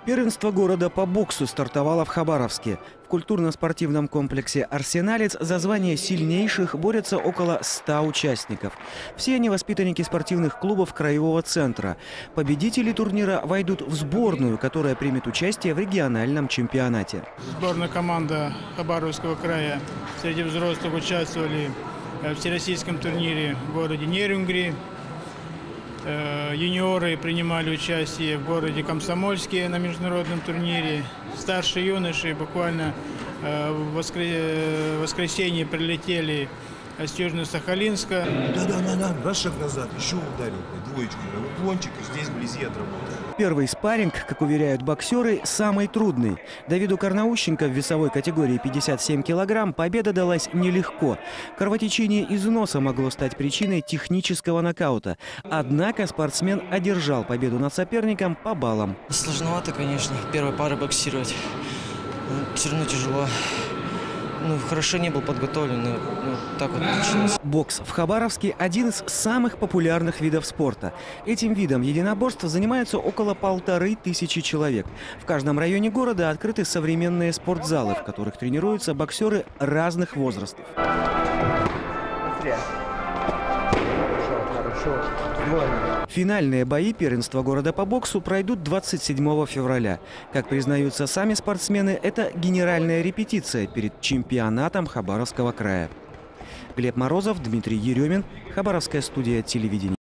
Первенство города по боксу стартовало в Хабаровске. В культурно-спортивном комплексе «Арсеналец» за звание сильнейших борются около 100 участников. Все они воспитанники спортивных клубов краевого центра. Победители турнира войдут в сборную, которая примет участие в региональном чемпионате. Сборная команда Хабаровского края среди взрослых участвовали в всероссийском турнире в городе Нерюнгри. Юниоры принимали участие в городе Комсомольске на международном турнире. Старшие юноши буквально в воскресенье прилетели с Южно-Сахалинска. Да, раз шаг назад, еще ударил, двоечку, уклончик, и здесь вблизи отработал. Первый спарринг, как уверяют боксеры, самый трудный. Давиду Карнаущенко в весовой категории 57 килограмм победа далась нелегко. Кровотечение из носа могло стать причиной технического нокаута. Однако спортсмен одержал победу над соперником по баллам. Сложновато, конечно, первой пары боксировать. Все равно тяжело. Хорошо не был подготовлен, но так вот получилось. Бокс в Хабаровске – один из самых популярных видов спорта. Этим видом единоборств занимаются около 1500 человек. В каждом районе города открыты современные спортзалы, в которых тренируются боксеры разных возрастов. Финальные бои первенства города по боксу пройдут 27 февраля. Как признаются сами спортсмены, это генеральная репетиция перед чемпионатом Хабаровского края. Глеб Морозов, Дмитрий Еремин, Хабаровская студия телевидения.